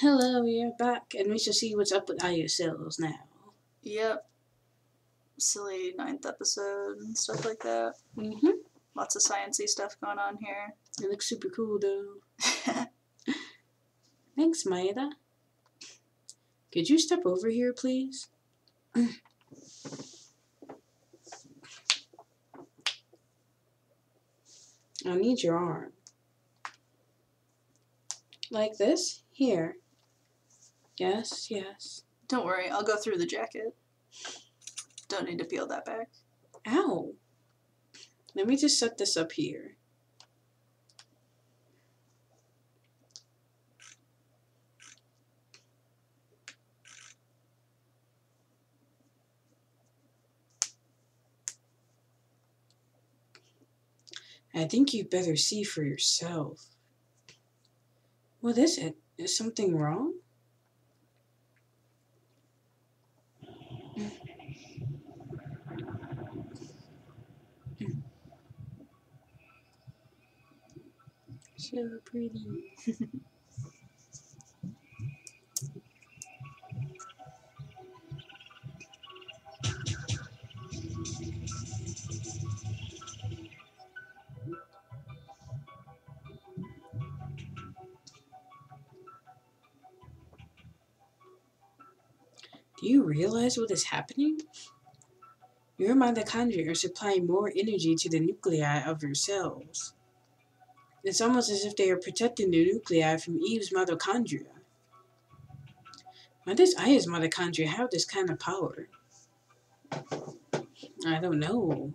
Hello, you're back, and we shall see what's up with Aya's cells now. Yep. Silly 9th episode and stuff like that. Mm-hmm. Lots of sciencey stuff going on here. It looks super cool, though. Thanks, Maeda. Could you step over here, please? I need your arm. Like this? Here. Yes, yes. Don't worry, I'll go through the jacket. Don't need to peel that back. Ow. Let me just set this up here. I think you'd better see for yourself. What is it? Is something wrong? So pretty. Do you realize what is happening? Your mitochondria are supplying more energy to the nuclei of your cells. It's almost as if they are protecting the nuclei from Eve's mitochondria. Why does Aya's mitochondria have this kind of power? I don't know.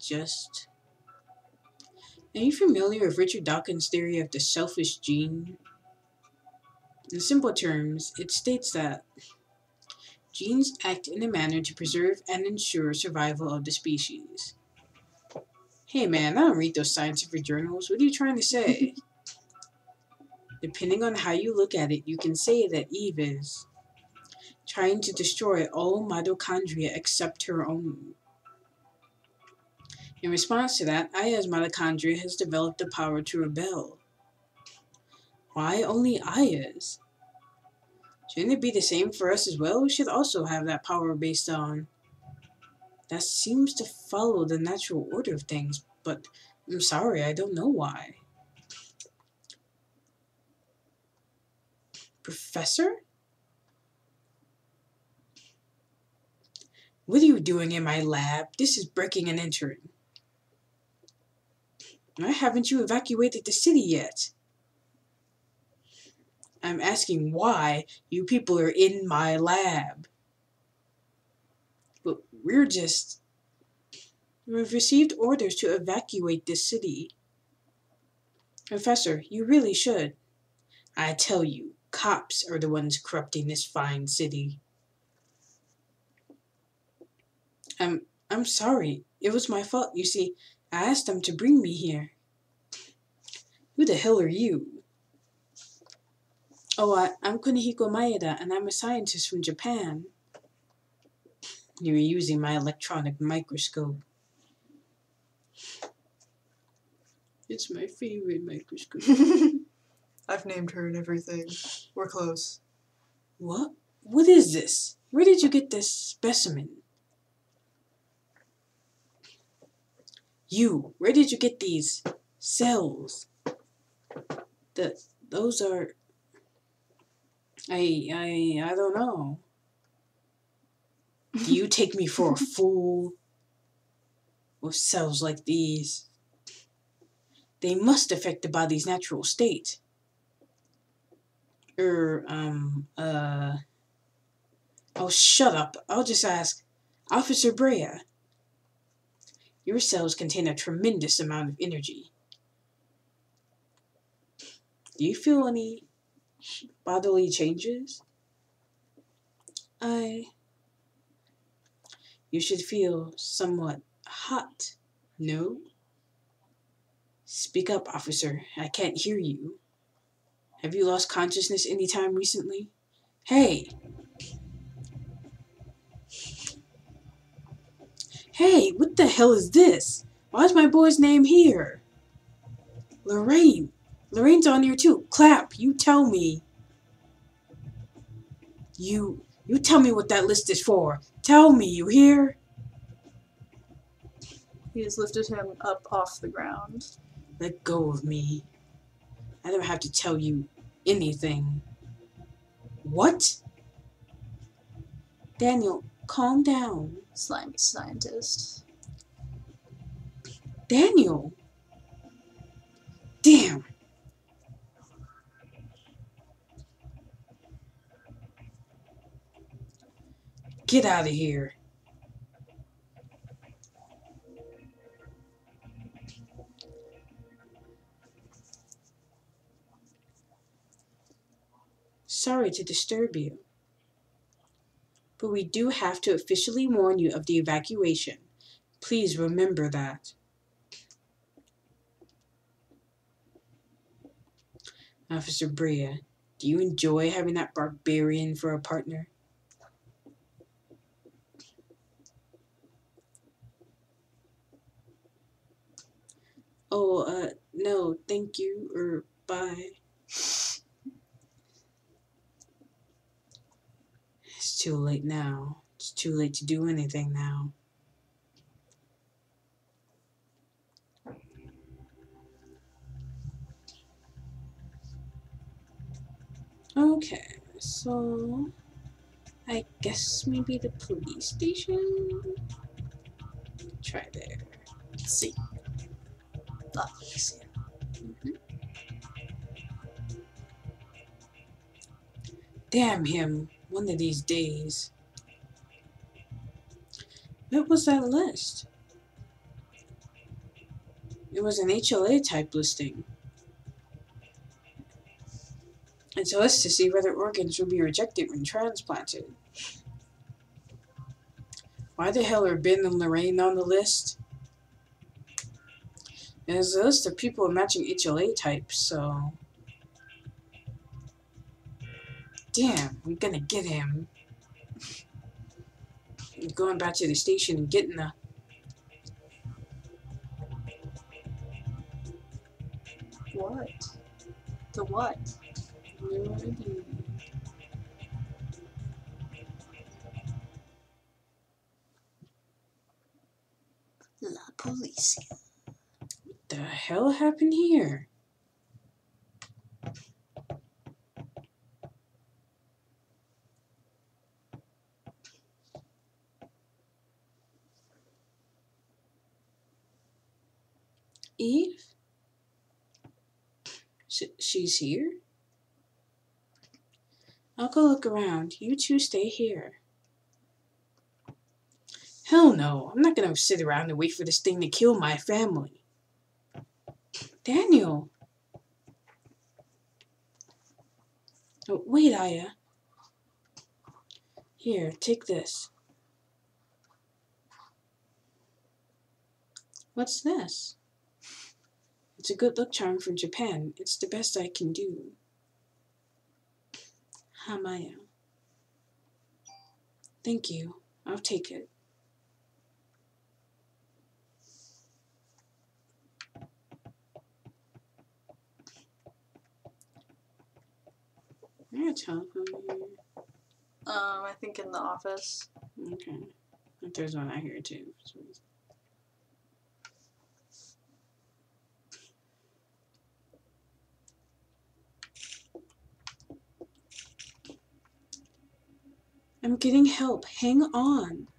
Are you familiar with Richard Dawkins' theory of the selfish gene? In simple terms, it states that genes act in a manner to preserve and ensure survival of the species. Hey man, I don't read those scientific journals. What are you trying to say? Depending on how you look at it, you can say that Eve is trying to destroy all mitochondria except her own. In response to that, Aya's mitochondria has developed the power to rebel. Why only Aya's? Shouldn't it be the same for us as well? We should also have that power based on... That seems to follow the natural order of things, but I'm sorry, I don't know why. Professor? What are you doing in my lab? This is breaking and entering. Why haven't you evacuated the city yet? I'm asking why you people are in my lab. But we've received orders to evacuate this city. Professor, you really should. I tell you, cops are the ones corrupting this fine city. I'm sorry. It was my fault. You see, I asked them to bring me here. Who the hell are you? Oh, I'm Kunihiko Maeda, and I'm a scientist from Japan. You were using my electronic microscope. It's my favorite microscope. I've named her and everything. We're close. What? What is this? Where did you get this specimen? You, where did you get these cells? Those are... I don't know. Do you take me for a fool? With cells like these? They must affect the body's natural state. Oh, shut up. I'll just ask. Officer Brea. Your cells contain a tremendous amount of energy. Do you feel any bodily changes? You should feel somewhat hot, no? Speak up, officer. I can't hear you. Have you lost consciousness any time recently? Hey! Hey, what the hell is this? Why is my boy's name here? Lorraine. Lorraine's on here too. Clap, you tell me. You tell me what that list is for. Tell me, you hear? He has lifted him up off the ground. Let go of me. I don't have to tell you anything. What? Daniel, calm down. Slimy scientist. Daniel! Damn! Get out of here. Sorry to disturb you, but we do have to officially warn you of the evacuation. Please remember that. Officer Bria, do you enjoy having that barbarian for a partner? Oh, no, thank you, or bye. It's too late now. It's too late to do anything now. Okay, so I guess maybe the police station? Try there. Let's see. La Policia. Damn him, one of these days. What was that list? It was an HLA type listing. It's a list to see whether organs will be rejected when transplanted. Why the hell are Ben and Lorraine on the list? There's a list of people matching HLA types, so... Damn, I'm gonna get him. I'm going back to the station and getting the... What? The what? No idea. La Policia. What the hell happened here? Eve? She's here? I'll go look around. You two stay here. Hell no. I'm not gonna sit around and wait for this thing to kill my family. Daniel! Oh, wait, Aya. Here, take this. What's this? It's a good luck charm from Japan. It's the best I can do. Hamaya. Thank you. I'll take it. Is there a telephone here? I think in the office. Okay. But there's one out here too. I'm getting help. Hang on.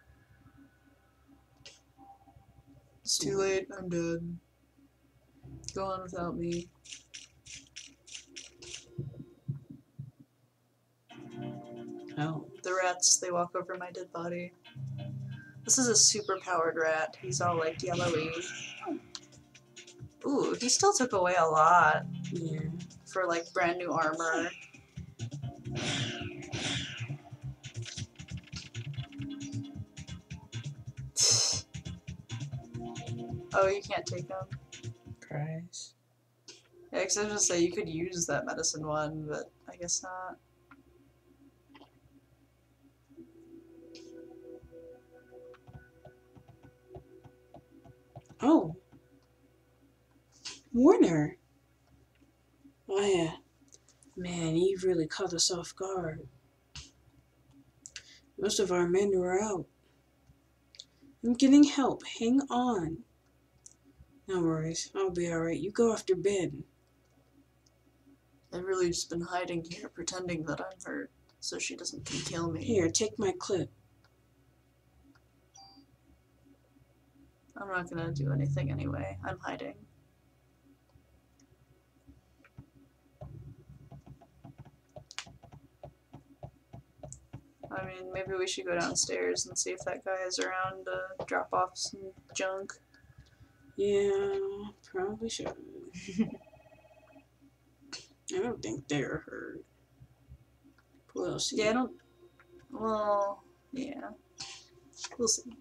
It's too late. I'm dead. Go on without me. Oh. The rats, they walk over my dead body. This is a super powered rat. He's all like yellowy. Ooh, he still took away a lot. Yeah. For like brand new armor. Oh, you can't take him. Prize. Yeah, because I was gonna say you could use that medicine one, but I guess not. Oh. Warner. Oh yeah. Man, Eve really caught us off guard. Most of our men are out. I'm getting help. Hang on. No worries. I'll be alright. You go after Ben. I've really just been hiding here, pretending that I'm hurt, so she doesn't kill me. Here, take my clip. I'm not gonna do anything anyway. I'm hiding. I mean, maybe we should go downstairs and see if that guy is around to drop off some junk. Yeah, probably should. I don't think they're hurt. We'll see. Yeah, I don't... Well, yeah. We'll see.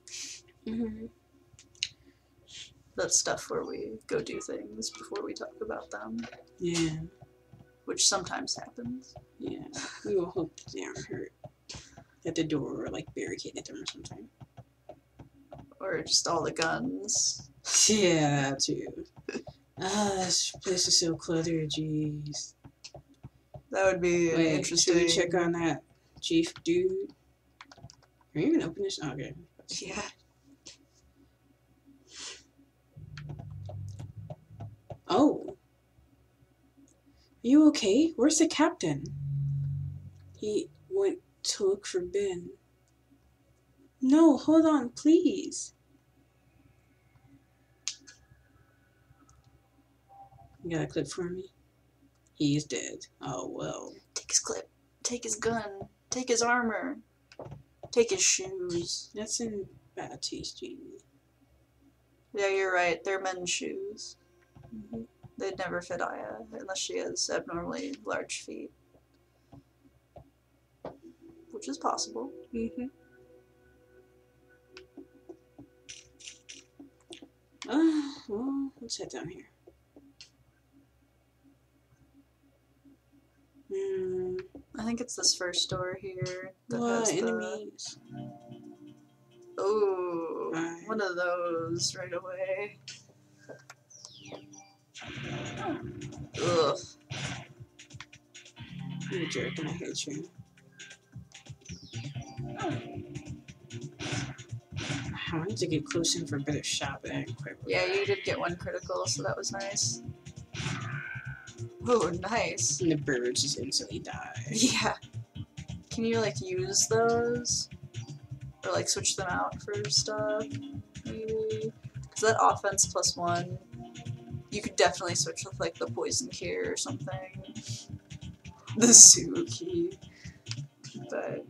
That's stuff where we go do things before we talk about them. Yeah. Which sometimes happens. Yeah. We will hope that they aren't hurt. At the door, or like barricaded them or something. Or just all the guns. Yeah, that too. This place is so cluttered, jeez. That would be interesting. Should we check on that chief dude? Can we even open this? Okay. Yeah. Oh. Are you okay? Where's the captain? He went to look for Ben. No, hold on, please. You got a clip for me? He is dead. Oh, well. Take his clip. Take his gun. Take his armor. Take his shoes. That's in bad taste, Jamie. Yeah, you're right. They're men's shoes. Mm-hmm. They'd never fit Aya, unless she has abnormally large feet. Which is possible. Mm-hmm. Well, let's head down here. I think it's this first door here that What has enemies? Oh, Right. one of those right away. Ugh. You a jerk and I hate you. I wanted to get close in for a better shot, but I didn't quite. Yeah, you did get one critical, so that was nice. Oh, nice. And the birds just instantly die. Yeah. Can you, like, use those? Or, like, switch them out for stuff? Maybe? Because that offense +1, you could definitely switch with, like, the poison cure or something. The Suki. But...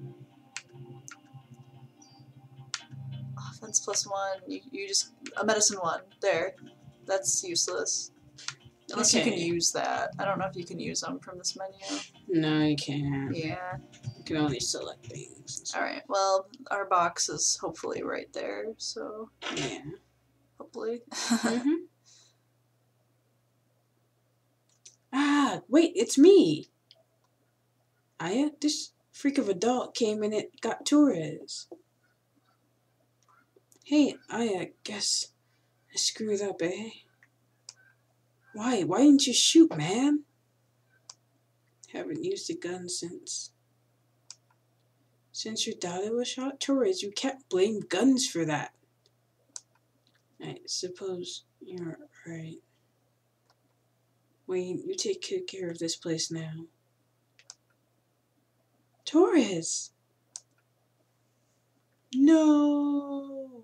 offense +1, you just... a medicine 1. There. That's useless. Unless you can use that. I don't know if you can use them from this menu. No, you can't. Yeah. You can only select things. Alright, well, our box is hopefully right there, so... Yeah. Hopefully. Mm-hmm. Ah, wait, it's me! Aya, this freak of a dog came and it got Torres. Hey, Aya, guess I screwed up, eh? Why? Why didn't you shoot, man? Haven't used a gun since your daughter was shot? Torres, you can't blame guns for that. I suppose you're right. Wayne, you take good care of this place now. Torres! No!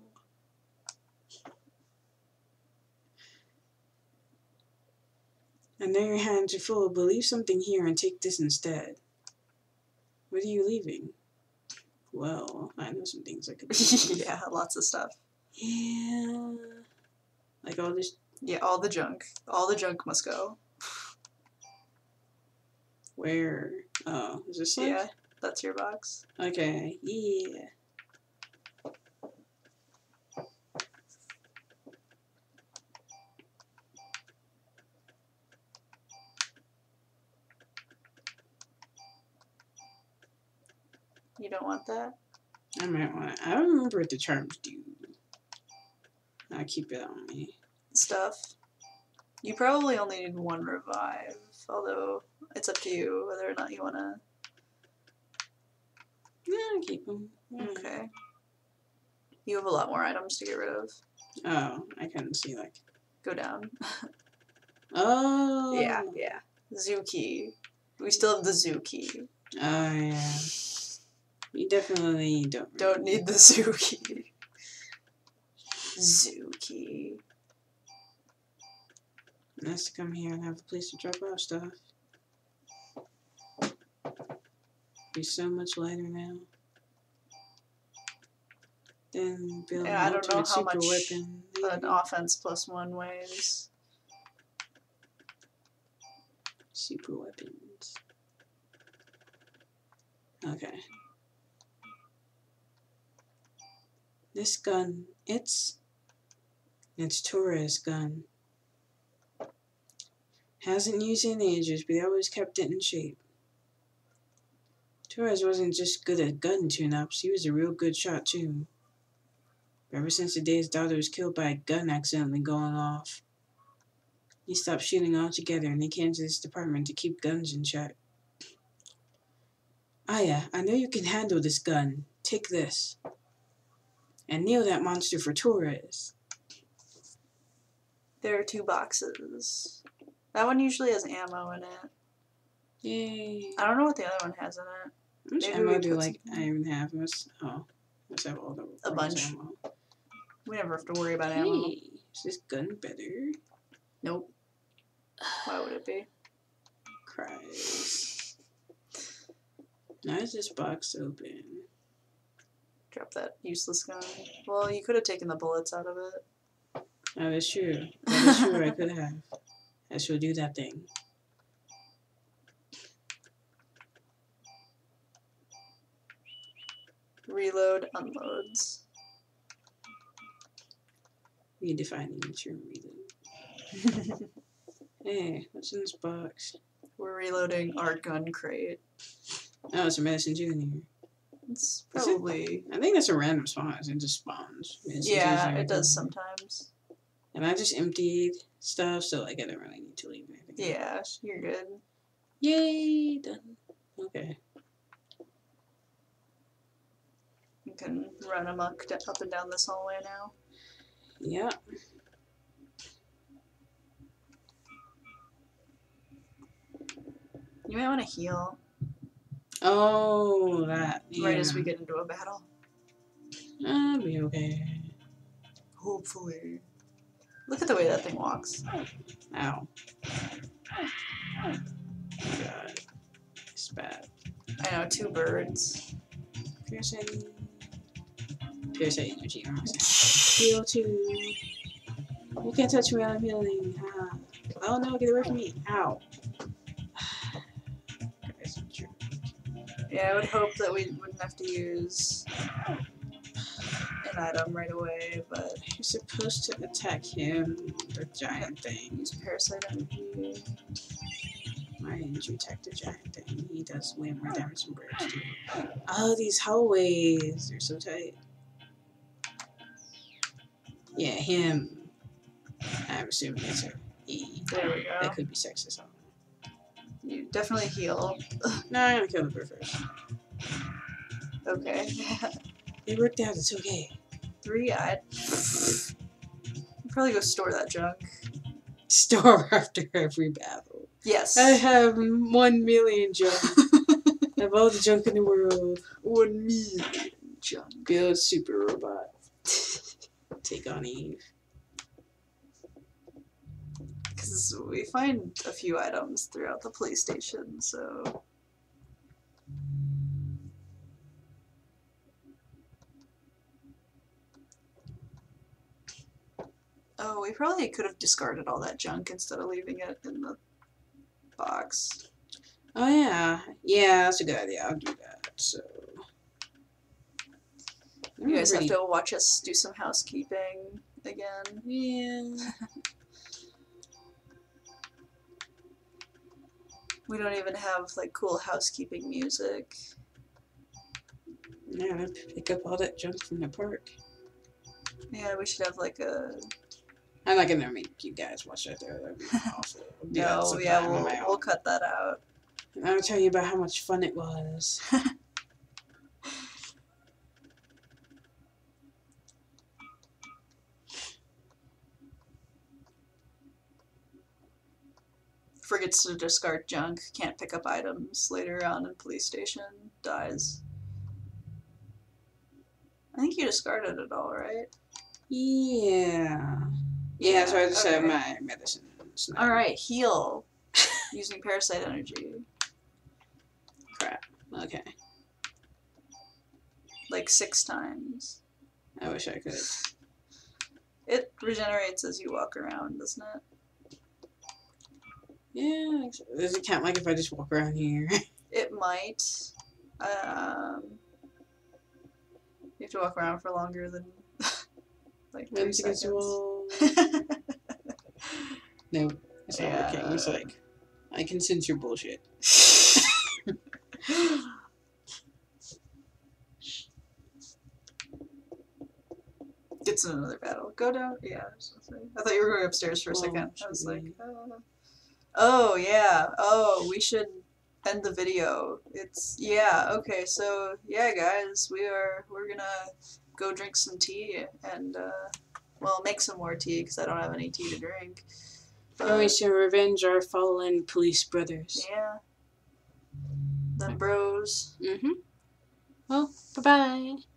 I know your hands are full, but leave something here and take this instead. What are you leaving? Well, I know some things I could do. Yeah, lots of stuff. Yeah. Like all this. Yeah, all the junk. All the junk must go. Where? Oh, is this it? Yeah, that's your box. Okay, yeah. You don't want that? I might want it. I don't remember what the charms do. I'll keep it on me. Stuff. You probably only need one revive, although it's up to you whether or not you want to... Yeah, I'll keep them. Okay. You have a lot more items to get rid of. Oh, I couldn't see, like... Go down. Oh! Yeah. Zoo key. We still have the zoo key. Oh, yeah. You definitely Don't need the zoo key. Zoo key. Nice to come here and have a place to drop off stuff. Be so much lighter now. Then build Yeah, I an don't know ultimate how super much weapon. an offense +1 weighs. Super weapons. Okay. This gun, it's Torres' gun. Hasn't used it in ages, but he always kept it in shape. Torres wasn't just good at gun tune-ups, he was a real good shot too. But ever since the day his daughter was killed by a gun accidentally going off, he stopped shooting altogether and he came to this department to keep guns in check. Aya, I know you can handle this gun. Take this. And nail that monster for Torres. There are 2 boxes. That one usually has ammo in it. Yay. I don't know what the other one has in it. How much Maybe ammo we do put like some- I even have? Let's have all the A bunch. ammo. We never have to worry about ammo. Hey, is this gun better? Nope. Why would it be? Cries. Now is this box open? Drop that useless gun. Well, you could have taken the bullets out of it. Oh, that's true. That is true, I could have. I should do that thing. Reload, unloads. Redefining the term reload. Hey, what's in this box? We're reloading our gun crate. Oh, it's a medicine too in here. It's probably... I think that's a random spawn. It just spawns. Yeah, it does sometimes. And I just emptied stuff, so like I don't really need to leave anything. Yeah, you're good. Yay, done. Okay. You can run amok up and down this hallway now. Yeah. You might want to heal Oh, that. Yeah. right as we get into a battle. I'll be okay. Hopefully. Look at the way that thing walks. Ow. God. It's bad. I know, 2 birds. Parasite energy. Heal too. You can't touch me while I'm healing. Oh no, get away from me. Ow. Yeah, I would hope that we wouldn't have to use an item right away, but... You're supposed to attack him, the giant thing. Use Parasite Eve. Why didn't you attack the giant thing? He does way more damage than birds do. Oh, these hallways. They're so tight. Yeah, him. I'm assuming it's a E. There we go. That could be sexist. You definitely heal. No, I'm gonna kill the bird first. Okay. It worked out, it's okay. 3 I'd probably go store that junk. Store after every battle. Yes. I have 1 million junk. I have all the junk in the world. 1 million junk. Build super robot. Take on Eve. Because we find a few items throughout the police station, so... Oh, we probably could have discarded all that junk instead of leaving it in the box. Oh yeah. Yeah, that's a good idea. I'll do that. So You guys have to watch us do some housekeeping again. Yeah. We don't even have like cool housekeeping music. Yeah, I'll pick up all that junk from the park. Yeah, we should have like a... I'm not gonna make you guys watch that though. That'd be awful. No, yeah, we'll cut that out. And I'll tell you about how much fun it was. forgets to discard junk, can't pick up items later on in police station, dies. I think you discarded it all, right? Yeah. Yeah, so I just have my medicine. Alright, heal. Using parasite energy. Crap. Okay. Like 6 times. I wish I could. It regenerates as you walk around, doesn't it? Yeah. Does it count like if I just walk around here? It might. You have to walk around for longer than like 3 seconds. No, it's not working. It's like, I can sense your bullshit. Gets in another battle. Go down. Yeah. I thought you were going upstairs for a second. I was like, oh yeah. Oh, we should end the video. It's okay. So yeah, guys, we're gonna go drink some tea and well, make some more tea because I don't have any tea to drink. We should revenge our fallen police brothers. Yeah. Them bros. Well, bye-bye.